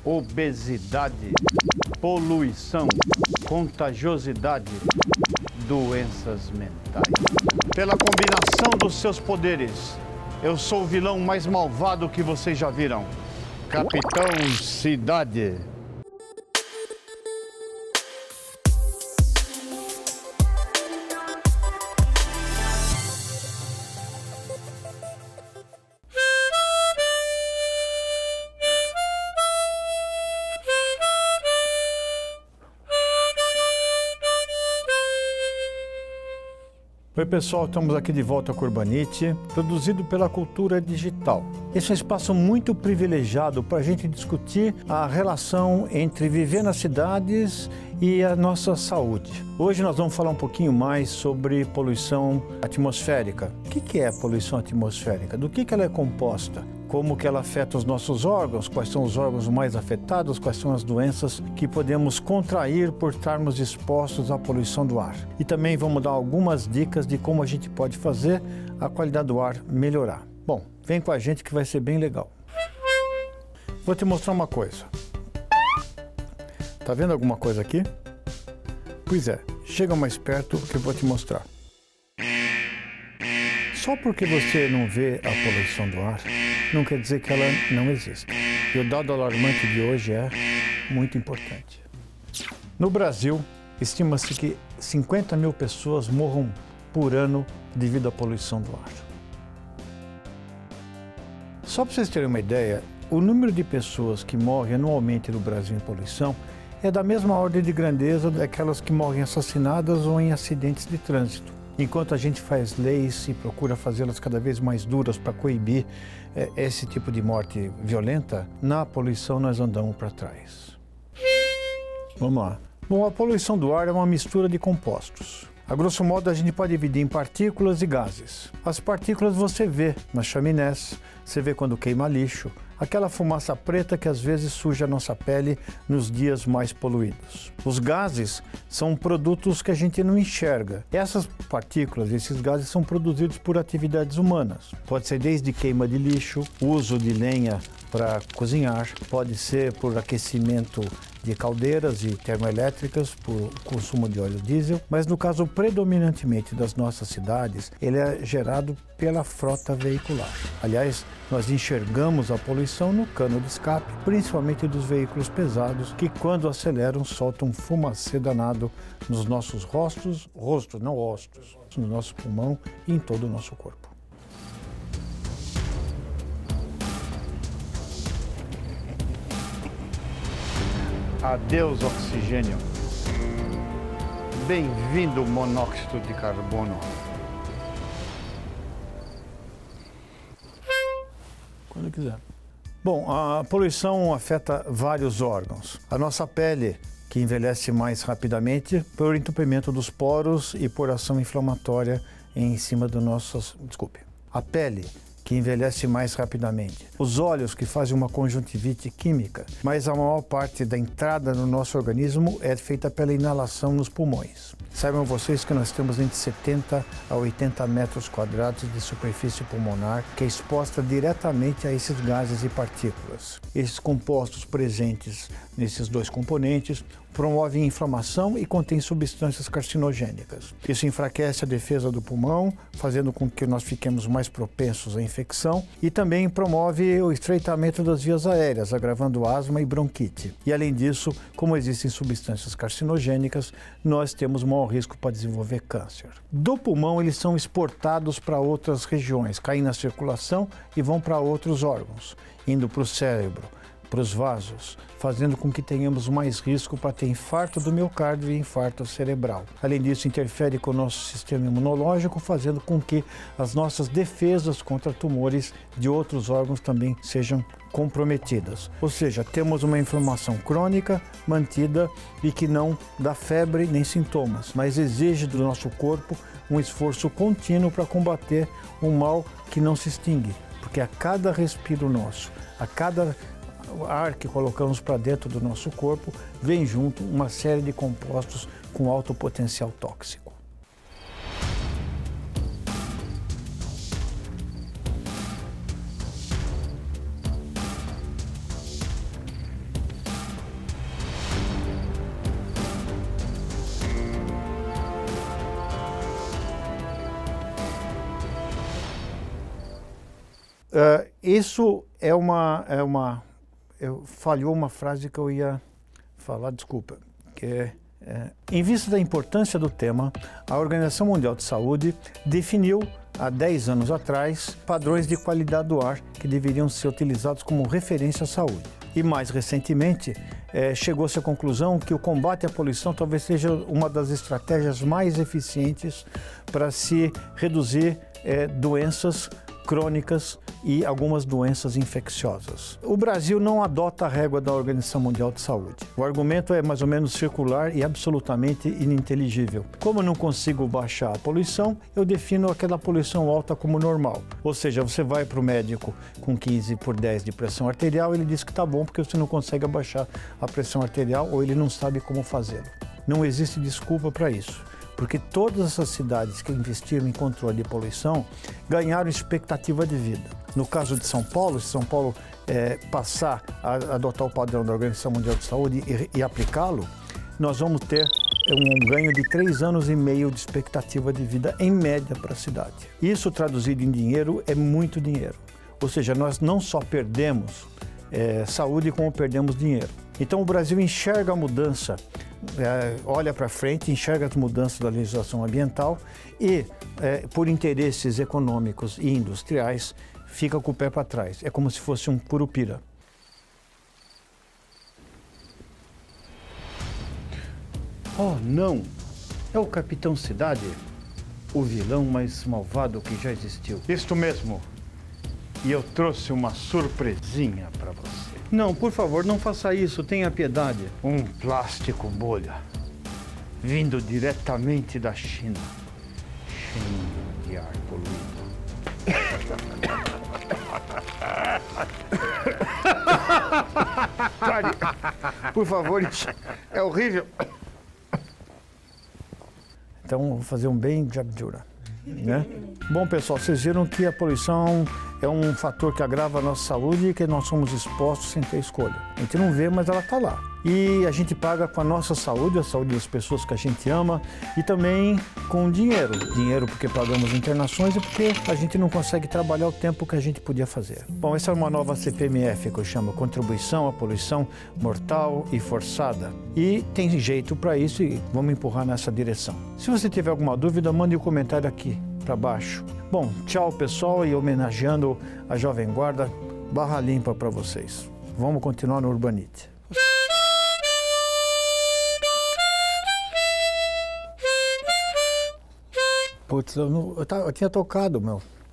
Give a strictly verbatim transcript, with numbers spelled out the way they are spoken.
obesidade, poluição, contagiosidade, doenças mentais. Pela combinação dos seus poderes, eu sou o vilão mais malvado que vocês já viram. Capitão Cidade. Oi pessoal, estamos aqui de volta com o Urbanite, produzido pela Cultura Digital. Esse é um espaço muito privilegiado para a gente discutir a relação entre viver nas cidades e a nossa saúde. Hoje nós vamos falar um pouquinho mais sobre poluição atmosférica. O que é a poluição atmosférica? Do que ela é composta? Como que ela afeta os nossos órgãos, quais são os órgãos mais afetados, quais são as doenças que podemos contrair por estarmos expostos à poluição do ar. E também vamos dar algumas dicas de como a gente pode fazer a qualidade do ar melhorar. Bom, vem com a gente que vai ser bem legal. Vou te mostrar uma coisa. Tá vendo alguma coisa aqui? Pois é, chega mais perto que eu vou te mostrar. Só porque você não vê a poluição do ar, não quer dizer que ela não existe. E o dado alarmante de hoje é muito importante. No Brasil, estima-se que cinquenta mil pessoas morram por ano devido à poluição do ar. Só para vocês terem uma ideia, o número de pessoas que morrem anualmente no Brasil em poluição é da mesma ordem de grandeza daquelas que morrem assassinadas ou em acidentes de trânsito. Enquanto a gente faz leis e procura fazê-las cada vez mais duras para coibir é, esse tipo de morte violenta, na poluição nós andamos para trás. Vamos lá. Bom, a poluição do ar é uma mistura de compostos. A grosso modo, a gente pode dividir em partículas e gases. As partículas você vê nas chaminés, você vê quando queima lixo, aquela fumaça preta que às vezes suja a nossa pele nos dias mais poluídos. Os gases são produtos que a gente não enxerga. Essas partículas, esses gases são produzidos por atividades humanas. Pode ser desde queima de lixo, uso de lenha para cozinhar, pode ser por aquecimento de caldeiras e termoelétricas, por consumo de óleo diesel, mas no caso predominantemente das nossas cidades, ele é gerado pela frota veicular. Aliás, nós enxergamos a poluição no cano de escape, principalmente dos veículos pesados, que quando aceleram soltam fumacê danado nos nossos rostos, rostos, não rostos, no nosso pulmão e em todo o nosso corpo. Adeus, oxigênio. Bem-vindo, monóxido de carbono. Quando quiser. Bom, a poluição afeta vários órgãos. A nossa pele, que envelhece mais rapidamente por entupimento dos poros e por ação inflamatória em cima do nosso... Desculpe. A pele, que envelhece mais rapidamente. Os olhos, que fazem uma conjuntivite química, mas a maior parte da entrada no nosso organismo é feita pela inalação nos pulmões. Saibam vocês que nós temos entre setenta a oitenta metros quadrados de superfície pulmonar que é exposta diretamente a esses gases e partículas. Esses compostos presentes nesses dois componentes promovem inflamação e contêm substâncias carcinogênicas. Isso enfraquece a defesa do pulmão, fazendo com que nós fiquemos mais propensos à infecção e também promove o estreitamento das vias aéreas, agravando asma e bronquite. E além disso, como existem substâncias carcinogênicas, nós temos maior risco para desenvolver câncer. Do pulmão, eles são exportados para outras regiões, caem na circulação e vão para outros órgãos, indo para o cérebro, para os vasos, fazendo com que tenhamos mais risco para ter infarto do miocárdio e infarto cerebral. Além disso, interfere com o nosso sistema imunológico, fazendo com que as nossas defesas contra tumores de outros órgãos também sejam comprometidas. Ou seja, temos uma inflamação crônica mantida e que não dá febre nem sintomas, mas exige do nosso corpo um esforço contínuo para combater um mal que não se extingue, porque a cada respiro nosso, a cada ar que colocamos para dentro do nosso corpo, vem junto uma série de compostos com alto potencial tóxico. uh, isso é uma, é uma... Eu, falhou uma frase que eu ia falar, desculpa, que é, é... Em vista da importância do tema, a Organização Mundial de Saúde definiu, há dez anos atrás, padrões de qualidade do ar que deveriam ser utilizados como referência à saúde. E mais recentemente, é, chegou-se à conclusão que o combate à poluição talvez seja uma das estratégias mais eficientes para se reduzir é, doenças crônicas e algumas doenças infecciosas. O Brasil não adota a régua da Organização Mundial de Saúde. O argumento é mais ou menos circular e absolutamente ininteligível. Como eu não consigo baixar a poluição, eu defino aquela poluição alta como normal. Ou seja, você vai para o médico com quinze por dez de pressão arterial, ele diz que está bom porque você não consegue abaixar a pressão arterial ou ele não sabe como fazê-lo. Não existe desculpa para isso. Porque todas essas cidades que investiram em controle de poluição ganharam expectativa de vida. No caso de São Paulo, se São Paulo é, passar a adotar o padrão da Organização Mundial de Saúde e, e aplicá-lo, nós vamos ter um ganho de três anos e meio de expectativa de vida em média para a cidade. Isso traduzido em dinheiro é muito dinheiro. Ou seja, nós não só perdemos é, saúde como perdemos dinheiro. Então o Brasil enxerga a mudança, é, olha para frente, enxerga as mudanças da legislação ambiental e, é, por interesses econômicos e industriais, fica com o pé para trás. É como se fosse um curupira. Oh, não! É o Capitão Cidade, o vilão mais malvado que já existiu. Isto mesmo. E eu trouxe uma surpresinha para você. Não, por favor, não faça isso, tenha piedade. Um plástico bolha, vindo diretamente da China, cheio de ar poluído. Por favor, isso é horrível. Então, vou fazer um bem jabjura, né? Bom, pessoal, vocês viram que a poluição é um fator que agrava a nossa saúde e que nós somos expostos sem ter escolha. A gente não vê, mas ela está lá. E a gente paga com a nossa saúde, a saúde das pessoas que a gente ama e também com dinheiro. Dinheiro porque pagamos internações e porque a gente não consegue trabalhar o tempo que a gente podia fazer. Bom, essa é uma nova C P M F que eu chamo Contribuição à Poluição Mortal e Forçada. E tem jeito para isso e vamos empurrar nessa direção. Se você tiver alguma dúvida, mande um comentário aqui para baixo. Bom, tchau pessoal, e homenageando a Jovem Guarda, barra limpa para vocês. Vamos continuar no Urbanite. Putz, eu, não, eu, eu tinha tocado, meu.